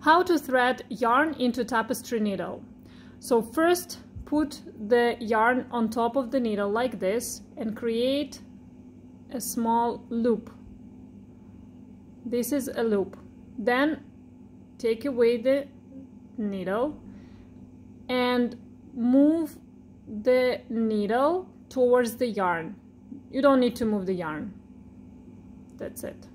How to thread yarn into tapestry needle. So first put the yarn on top of the needle like this and create a small loop. This is a loop. Then take away the needle and move the needle towards the yarn. You don't need to move the yarn. That's it.